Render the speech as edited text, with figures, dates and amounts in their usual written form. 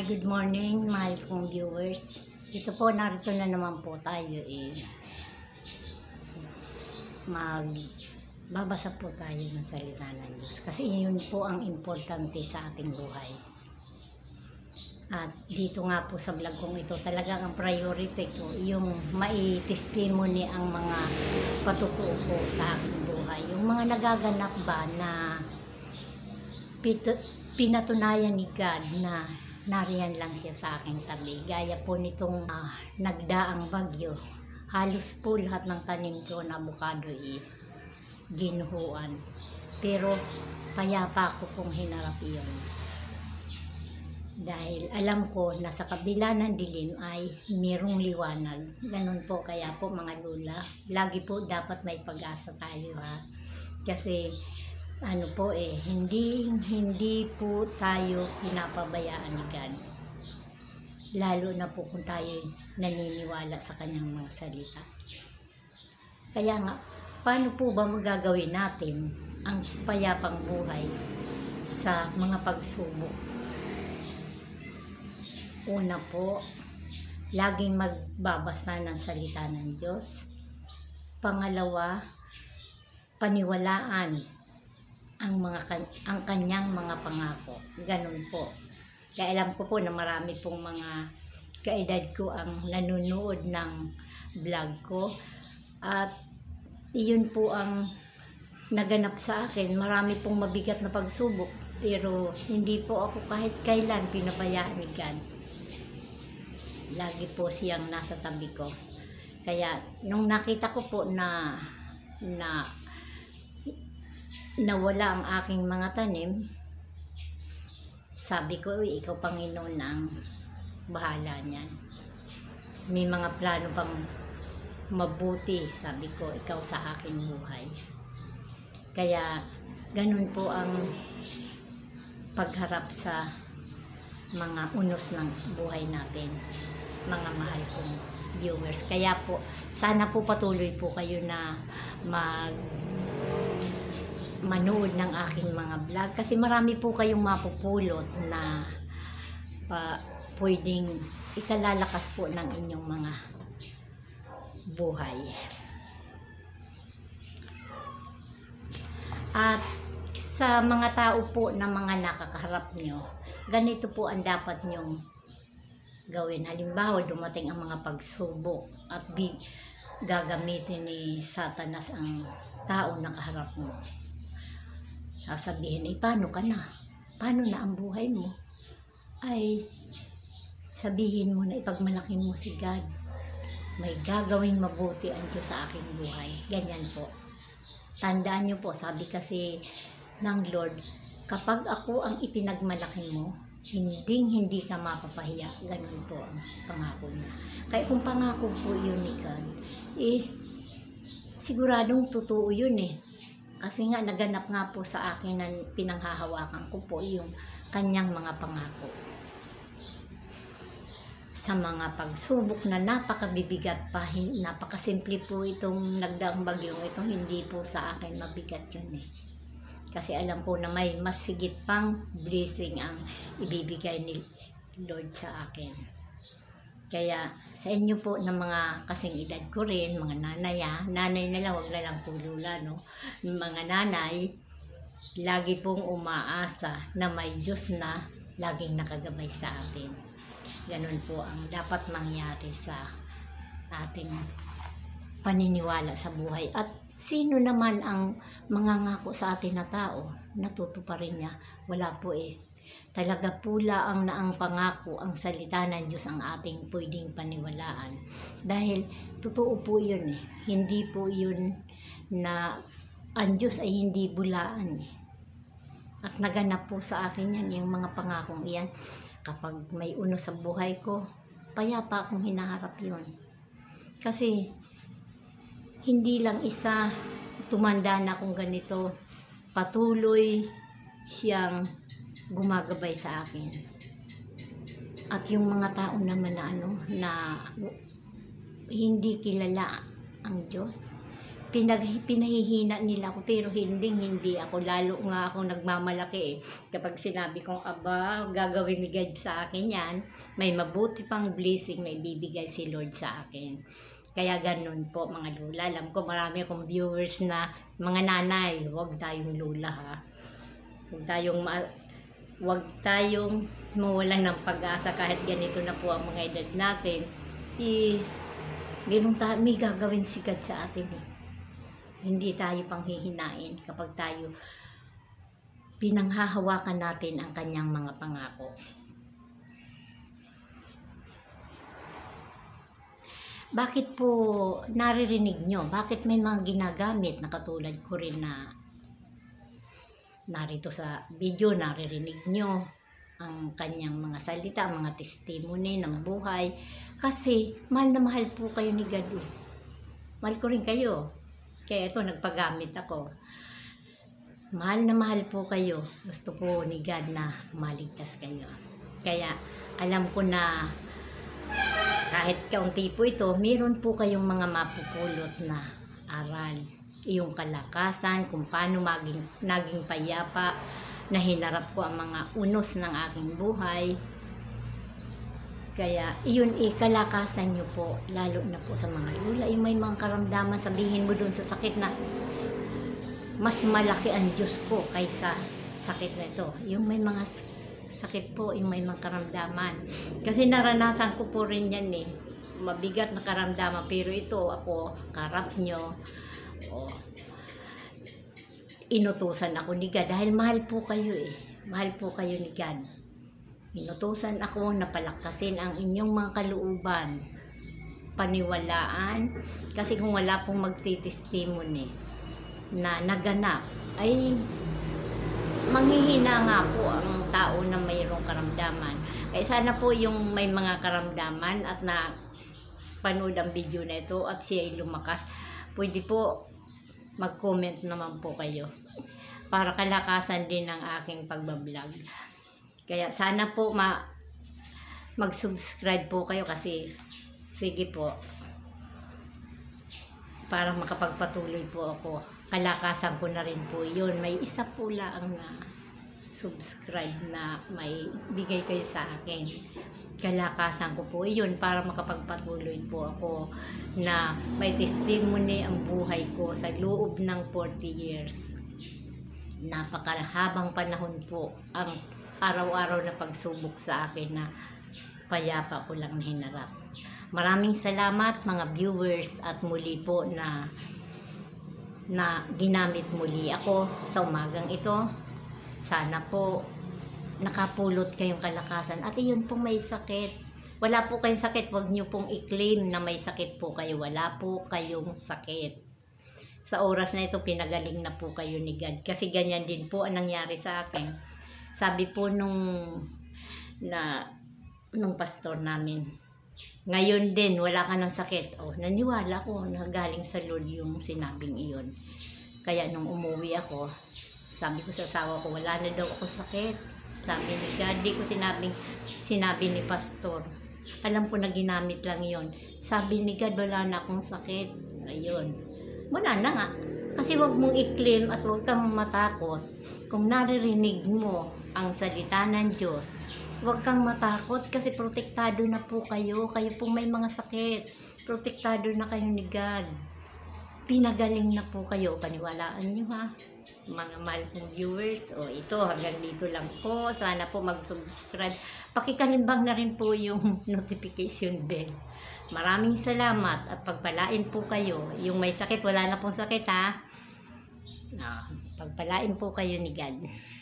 Good morning, mahal kong viewers. Ito po, narito na naman po tayo magbabasa po tayo ng salita ng Diyos. Kasi yun po ang importante sa ating buhay. At dito nga po sa vlog kong ito, talagang ang priority ko, yung mai-testimony ang mga patutuo ko sa aking buhay. Yung mga nagaganap ba na pinatunayan ni God na nariyan lang siya sa aking tabi. Gaya po nitong nagdaang bagyo. Halos po lahat ng tanim ko na avocado ginuhuan. Pero payapa ko pong hinarap iyon. Dahil alam ko na sa kabila ng dilim ay mayroong liwanag. Ganun po, kaya po mga lula, lagi po dapat may pag-asa tayo ha. Kasi hindi po tayo pinapabayaan ni God. Lalo na po kung tayo naniniwala sa kanyang mga salita. Kaya nga, paano po ba magagawin natin ang payapang buhay sa mga pagsubok? Una po, laging magbabasa ng salita ng Diyos. Pangalawa, paniwalaan ang kanyang mga pangako. Ganun po. Kaya alam ko po na marami pong mga kaedad ko ang nanonood ng vlog ko. At iyon po ang naganap sa akin. Marami pong mabigat na pagsubok. Pero hindi po ako kahit kailan pinabayaan ni God. Lagi po siyang nasa tabi ko. Kaya nung nakita ko po na nawala ang aking mga tanim, sabi ko, ikaw Panginoon ang bahala niyan. May mga plano pang mabuti, sabi ko, ikaw sa aking buhay. Kaya ganun po ang pagharap sa mga unos ng buhay natin, mga mahal kong viewers. Kaya po, sana po patuloy po kayo na manood ng aking mga vlog kasi marami po kayong mapupulot na pwedeng ikalalakas po ng inyong mga buhay. At sa mga tao po na mga nakakaharap nyo, ganito po ang dapat nyong gawin. Halimbawa, dumating ang mga pagsubok at gagamitin ni Satanas ang tao na kaharap mo. Sasabihin, paano ka na? Paano na ang buhay mo? Ay, sabihin mo na ipagmalaki mo si God. May gagawing mabuti ang Diyos sa aking buhay. Ganyan po. Tandaan nyo po, sabi kasi ng Lord, kapag ako ang ipinagmalaki mo, hindi ka mapapahiya. Ganun po ang pangako niya. Kaya kung pangako po yun ni God, siguradong totoo yun Kasi nga naganap nga po sa akin na pinanghahawakan ko po yung kanyang mga pangako. Sa mga pagsubok na napakabibigat pa, napakasimple po itong nagdaang bagyong ito, hindi po sa akin mabigat yun Kasi alam ko na may mas higit pang blessing ang ibibigay ni Lord sa akin. Kaya sa inyo po ng mga kasing edad ko rin, mga nanay na lang, wag na lang po lula, no? Mga nanay, lagi pong umaasa na may Diyos na laging nakagabay sa atin. Ganun po ang dapat mangyari sa ating paniniwala sa buhay. At sino naman ang mangangako sa atin na tao? Natutuparin niya? Wala po Talaga pula ang naang pangako, ang salita ng Diyos ang ating pwedeng paniwalaan. Dahil totoo po yun Hindi po yun na ang Diyos ay hindi bulaan At naganap po sa akin yan, yung mga pangakong iyan. Kapag may uno sa buhay ko, payapa akong hinaharap yun. Kasi hindi lang isa, tumanda na akong ganito, patuloy siyang gumagabay sa akin. At yung mga tao naman na hindi kilala ang Diyos, pinahihina nila ako, pero hindi ako, lalo nga ako nagmamalaki kapag sinabi kong aba, gagawin ni God sa akin yan, may mabuti pang blessing may bibigay si Lord sa akin. Kaya ganun po mga lula. Alam ko marami akong viewers na mga nanay, huwag tayong lula ha, huwag tayong mawalan ng pag-asa kahit ganito na po ang mga edad natin. May gagawin si God sa atin Hindi tayo panghihinain kapag tayo pinanghahawakan natin ang kanyang mga pangako. Bakit po naririnig nyo? Bakit may mga ginagamit na katulad ko rin na narito sa video, naririnig nyo ang kanyang mga salita, mga testimony ng buhay? Kasi mahal na mahal po kayo ni God. Mahal ko rin kayo. Kaya ito, nagpagamit ako. Mahal na mahal po kayo. Gusto po ni God na maligtas kayo. Kaya alam ko na kahit kaunti po ito, meron po kayong mga mapupulot na aral. Iyong kalakasan, kung paano naging payapa, na hinarap ko ang mga unos ng aking buhay. Kaya, iyon kalakasan nyo po, lalo na po sa mga lula. Yung may mga karamdaman, sabihin mo dun sa sakit na mas malaki ang Diyos ko kaysa sakit na ito. Yung may mga sakit po, yung may mga karamdaman. Kasi naranasan ko po rin yan mabigat na karamdaman. Pero ito, ako, karap nyo, inutusan ako ni God. Dahil mahal po kayo Mahal po kayo ni God. Inutusan ako na palakasin ang inyong mga kalooban, paniwalaan, kasi kung wala pong magtitestimony na naganap, ay manghihina nga po ang tao na mayroong karamdaman. Kaya sana po yung may mga karamdaman at na panood ang video na ito at siya ay lumakas, pwede po mag-comment naman po kayo para kalakasan din ng aking pagbablog. Kaya sana po mag-subscribe po kayo kasi sige po, para makapagpatuloy po ako. Kalakasan ko na rin po yun. May isa po lang na subscribe na may bigay kayo sa akin. Kalakasan ko po yun para makapagpatuloy po ako na may testimony ang buhay ko sa loob ng 40 years. Napakahabang panahon po ang araw-araw na pagsubok sa akin na payapa ko lang na hinarap. Maraming salamat mga viewers at muli po na ginamit muli ako sa umagang ito. Sana po nakapulot kayong kalakasan at iyon pong may sakit. Wala po kayong sakit, huwag nyo pong i-claim na may sakit po kayo. Wala po kayong sakit. Sa oras na ito, pinagaling na po kayo ni God. Kasi ganyan din po ang nangyari sa akin. Sabi po nung pastor namin, ngayon din, wala ka ng sakit. Naniwala ko na galing sa Lord yung sinabing iyon. Kaya nung umuwi ako, sabi ko sa asawa ko, wala na daw ako sakit. Sabi ni God, di ko sinabi ni pastor. Alam ko na ginamit lang yon. Sabi ni God, wala na akong sakit. Ayun. Wala na nga. Kasi wag mong i-claim at wag kang matakot. Kung naririnig mo ang salita ng Diyos, wag kang matakot kasi protektado na po kayo. Kayo pong may mga sakit. Protektado na kayo ni God. Pinagaling na po kayo. Paniwalaan nyo ha. Mga mahal kong viewers. Ito, hanggang dito lang po. Sana po mag-subscribe. Pakikalimbang na rin po yung notification bell. Maraming salamat at pagpalain po kayo. Yung may sakit, wala na pong sakit ha. Pagpalain po kayo ni God.